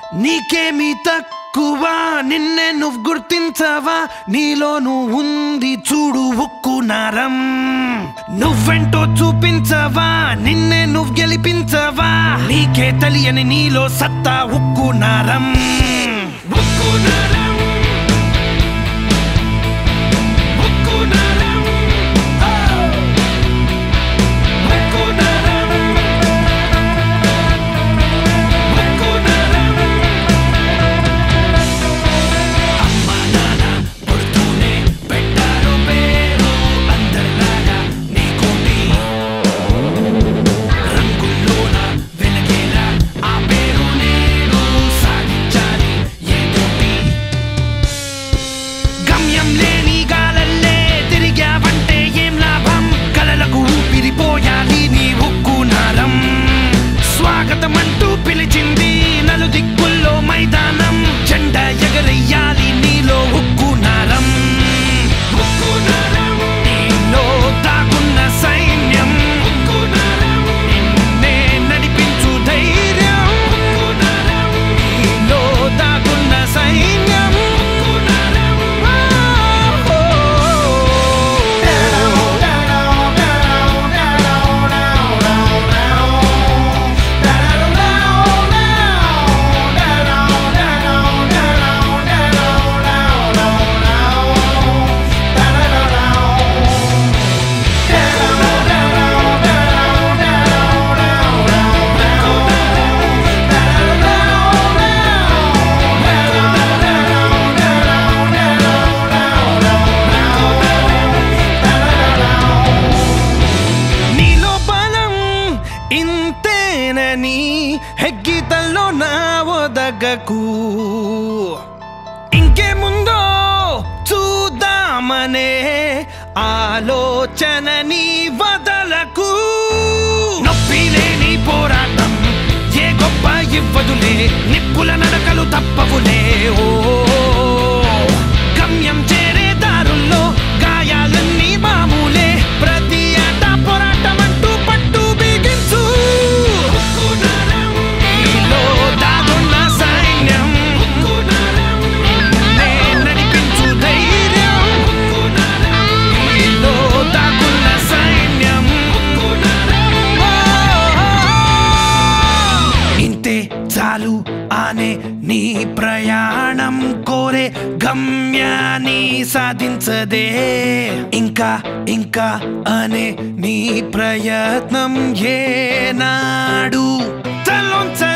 నీకేమీ తక్కువ నిన్నే నువ్వు గుర్తించవా నీలోను ఉంది చూడు ఉక్కు నరం నువ్వెంటో చూపించవా నిన్నే నువ్వు గెలిపించవా నీకే తెలియని నీలో సత్తా ఉక్కు నరం ఉక్కు నరం స్వాగతమంటూ పిలిచింది నలుదిక్కుల్లో మైదానం జెండా ఎగరేయాలి నీలో ఉక్కు నరం ఉక్కు నరం నీలో దాగున్న సైన్యం ఉక్కు నరం నిన్నే నడిపించు ధైర్యం ఉక్కు నరం నీలో దాగున్న సైన్యం ఉక్కు నరం ఇంతేనని హెగ్గితల్లో నా ఒదగకు ఇంకేముందో చూద్దామనే ఆలోచనని వదలకు నొప్పి లేని పోరాటం ఏ గొప్ప ఇవ్వదులే నిప్పుల నడకలు తప్పవులే ఓ గమ్యం చేరే దారుల్లో గాయాలన్నీ మామూలే ప్రతి ఆట పోరాటం అంటూ పట్టు బిగించు ఉక్కు నరం నీలో దాగున్న సైన్యం ఉక్కు నరం నిన్నే నడిపించు ధైర్యం ఉక్కు నరం నీలో దాగున్న సైన్యం ఉక్కు నరం ఇంతే చాలు ఆనే నీ ప్రయాణం కోరే గమ్యాన్ని సాధించదే ఇంకా ఇంకా అనే నీ ప్రయత్నం ఏనాడు తలొంచ